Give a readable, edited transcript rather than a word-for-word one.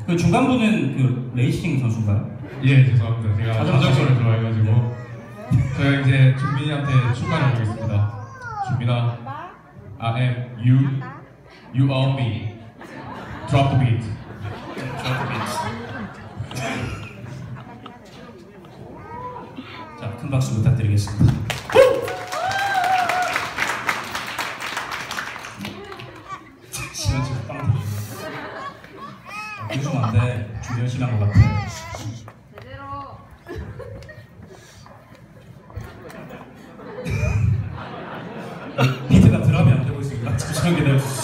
그 중간부는 그 레이싱 선수인가요? 예, 죄송합니다. 제가 자전거를 좋아해가지고 제가 이제 준민이한테 축하를 드리겠습니다. 준민아, I am you, you are me. Drop the beat. Drop the beat. 자, 큰 박수 부탁드리겠습니다. 시원 지금 빵 터지네. 요즘 안 돼. 준현 씨랑 것 같아. 제대로. 비트가 드럼이 안 되고 있으니까 저런 게 내가